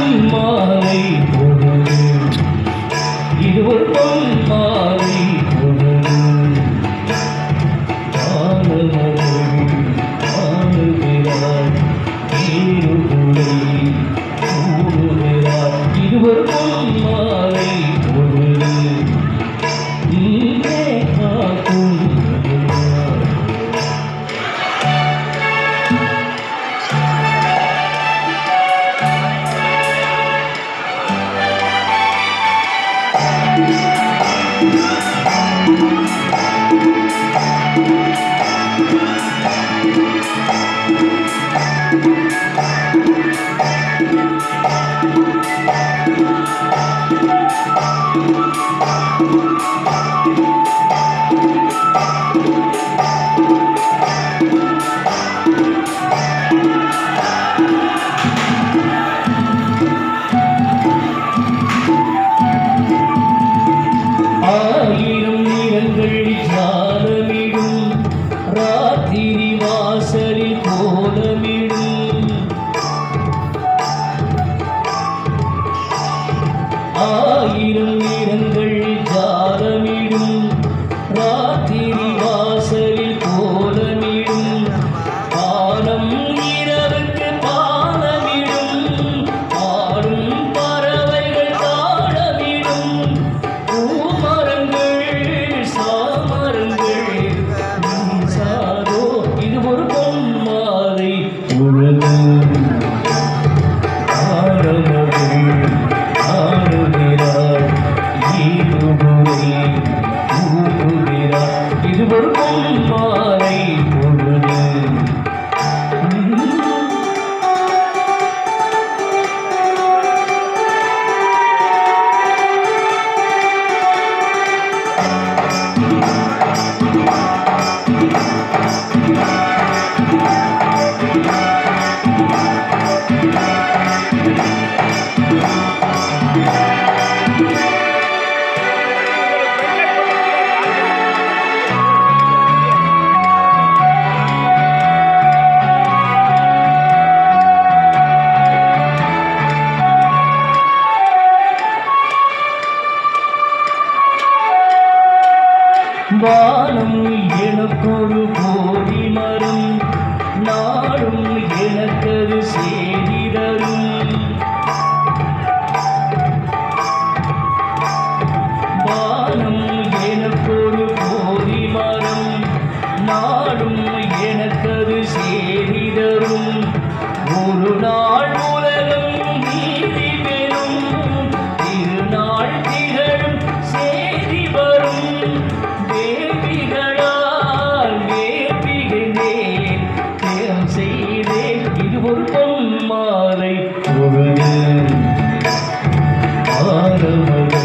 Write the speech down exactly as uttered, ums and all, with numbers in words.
பொன்மாலை பொழுது, இது ஒரு பொன்மாலை பொழுது. ஆனமகள் ஆளுகிறாள், ஏறுகுலை கூடுகிறாள். இது ஒரு பொன்மாலை பொழுது, நீயே காக்கும் ஆயிரம் நிறங்கள் ஜாலமிடும், ராத்திரி வாசலில் கோலமிடும். ஆயிரம் நிறங்கள் ஜாலமிடும், ராத்திரி வாசலில் கோலமிடும். பாலம் இரவுக்கு பாலமிடும், ஆடும் பறவைகள் தாளமிடும். பூமரங்கள் சாமரங்கள் சாதோ, இது ஒரு பொன்மாலை பொழுது. ஆரமகள் ஆடுகிறாள், ஈடுகுலை கூடுகிறாள். இது ஒரு பொன்மாலை பொழுது. வானம் எனக்கொரு கோடி மரம், நாடும் எனக்கது சேதி தரும். வானம் எனக்கொரு கோடி மரம், நாடும் எனக்கது சேதி தரும். ஒரு நாள் உலகம் நீதி பெறும், திருநாள் திகழும் சேதி வரும். வேப்பிகளால் வேப்பிகிறேன் தேரம் செய்தேன், இது ஒரு பொன்மாலை பொழுது. ஆரமகள்